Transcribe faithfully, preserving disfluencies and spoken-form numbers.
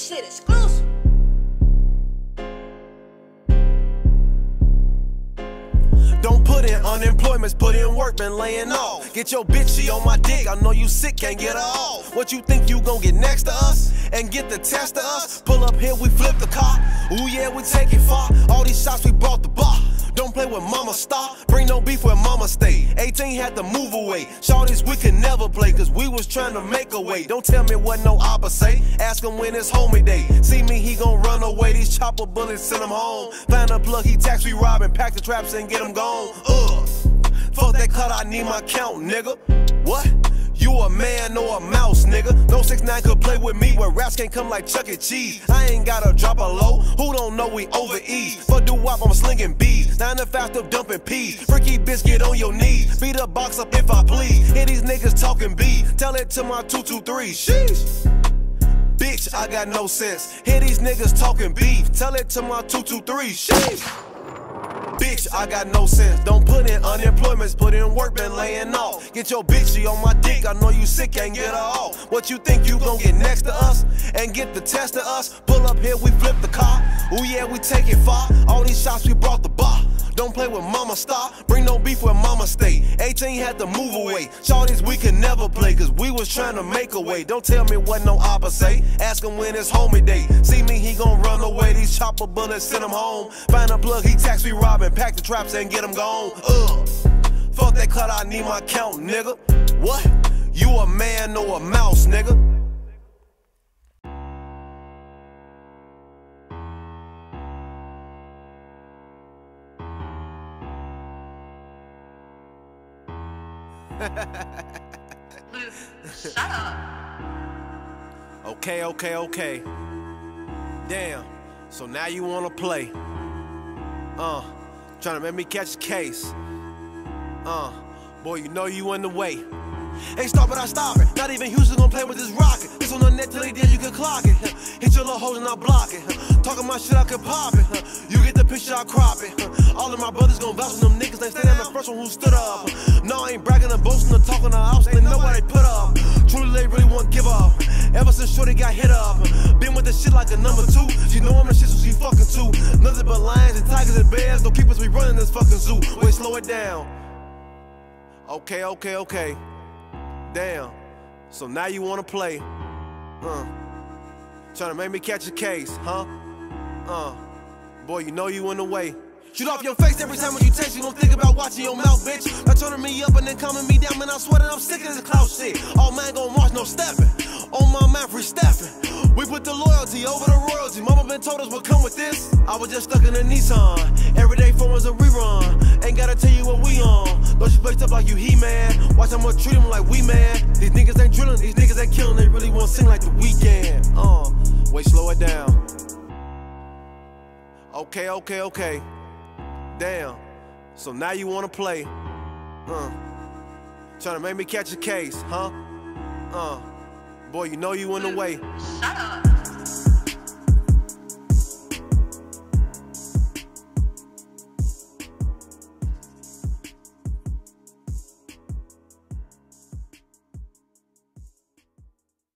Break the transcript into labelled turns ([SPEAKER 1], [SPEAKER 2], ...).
[SPEAKER 1] This shit exclusive.
[SPEAKER 2] Don't put in unemployments, put in work, been laying off. Get your bitch, she on my dick, I know you sick, can't get her off. What you think you gon' get next to us? And get the test of us? Pull up here, we flip the car. Ooh yeah, we take it far. All these shots, we brought the bar. Don't play with mama star, bring no beef where mama stay. eighteen had to move away. Shorties, we could never play, cause we was trying to make a way. Don't tell me what no oppa say, ask him when it's homie day. See me, he gon' run away, these chopper bullets send him home. Find a plug, he tax, we rob and pack the traps and get him gone. Ugh, fuck that cut, I need my count, nigga. What? You a man or a mouse, nigga? No six nine could play with me where raps can't come like Chuck E. Cheese. I ain't gotta drop a low, who don't know we over ease? For do wop, I'm slinging bees. Nine to five, still dumping peas. Freaky bitch, get on your knees. Beat a box up if I please. Hear these niggas talking B. Tell it to my two two three. Sheesh. Bitch, I got no sense. Hear these niggas talking beef. Tell it to my two two three. Sheesh. Bitch, I got no sense. Don't put in unemployments, put in work, been laying off. Get your bitch, she on my dick, I know you sick, can't get her off. What you think you gon' get next to us? And get the test of us? Pull up here, we flip the car. Ooh yeah, we take it far. All these shots, we brought the bar. Don't play with mama star, bring no beef where mama stay. eighteen had to move away. Shorties, we could never play, cause we was trying to make a way. Don't tell me what no oppa say, ask him when it's homie day. See me, he gon' run away, these chopper bullets send him home. Find a plug, he tax, we rob and pack the traps and get him gone. Ugh, fuck that cut, I need my count, nigga. What? You a man or a mouse, nigga?
[SPEAKER 1] Shut up.
[SPEAKER 2] Okay, okay, okay. Damn, so now you wanna play. Uh, trying to make me catch a case. Uh, boy, you know you in the way. Ain't stop it, I stop it. Not even Houston gon' play with this rocket. This on the net till they did, you can clock it. Hit your little hoes and I block it. Talking my shit, I can pop it. You get the picture, I crop it. All of my brothers gon' vouch for them niggas. They stay down the first one who stood up. No, I ain't bragging or boasting or talking to house. They know what they put up. Truly, they really won't give up. Ever since Shorty got hit up. Been with this shit like a number two. She know I'm the shit, so she fucking too. Nothing but lions and tigers and bears. Don't keep us, we running this fucking zoo. Wait, slow it down. Okay, okay, okay. Damn, so now you wanna play, uh, trying to make me catch a case, huh? Uh, boy, you know you in the way. Shoot off your face every time when you text, you don't think about watching your mouth, bitch. Not turning me up and then calming me down, man, I'm sweating, I'm sick of this clout shit. All man gon' march, no stepping. On my man, free stepping. We put the loyalty over the royalty. Mama been told us what come with this. I was just stuck in a Nissan. Everyday phone was a rerun. Ain't gotta tell you what we on. Don't you flaked up like you He-Man. Watch how much treat him like we man. These niggas ain't drilling, these niggas ain't killing. They really wanna sing like the weekend. Uh, wait, slow it down. Okay, okay, okay. Damn, so now you wanna play. Uh, trying to make me catch a case, huh? Uh, boy, you know you in the way.
[SPEAKER 1] Shut up.